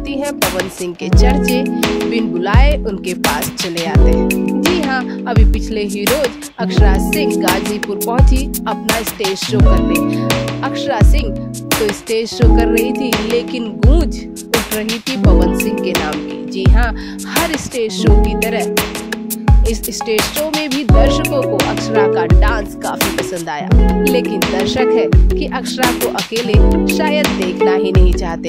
होती हैं पवन सिंह के चर्चे, बिन बुलाए उनके पास चले आते हैं। जी हाँ, अभी पिछले ही रोज अक्षरा सिंह गाजीपुर पहुंची अपना स्टेज शो करने। अक्षरा सिंह तो स्टेज शो कर रही थी, लेकिन गूंज उठ रही थी पवन सिंह के नाम की। जी हाँ, हर स्टेज शो की तरह इस स्टेज शो में भी दर्शकों को अक्षरा का डांस काफी पसंद आया, लेकिन दर्शक है कि अक्षरा को अकेले शायद देखना ही नहीं चाहते।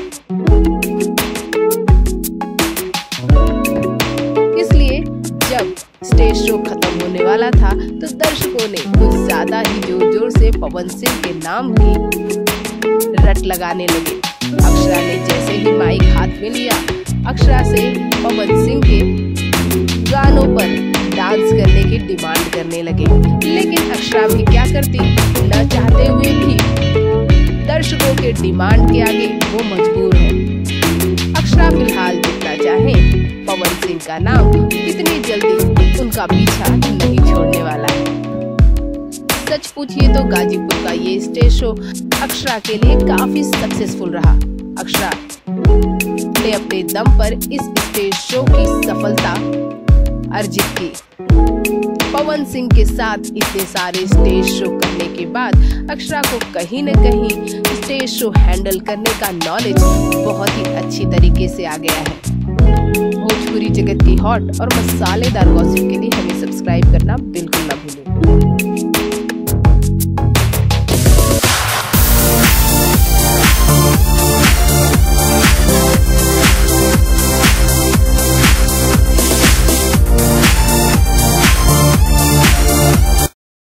इसलिए जब स्टेज शो खत्म होने वाला था तो दर्शकों ने कुछ ज्यादा ही जोर जोर से पवन सिंह के नाम की रट लगाने लगे। अक्षरा ने जैसे ही माइक हाथ में लिया, अक्षरा से पवन सिंह के गानों पर डांस करने की डिमांड करने लगे। लेकिन अक्षरा भी क्या करती, न चाहते हुए भी दर्शकों के डिमांड के आगे वो मजबूर है। अक्षरा फिलहाल जितना चाहे पवन सिंह का नाम इतनी जल्दी उनका पीछा नहीं छोड़ने वाला है। सच पूछिए तो गाजीपुर का ये स्टेज शो अक्षरा के लिए काफी सक्सेसफुल रहा। अक्षरा ने अपने दम पर इस स्टेज शो की सफलता अर्जित की। पवन सिंह के साथ इतने सारे स्टेज शो करने के बाद अक्षरा को कहीं न कहीं स्टेज शो हैंडल करने का नॉलेज बहुत ही अच्छी तरीके से आ गया है। भोजपुरी जगत की हॉट और मसालेदार गॉसिप के लिए हमें सब्सक्राइब करना बिल्कुल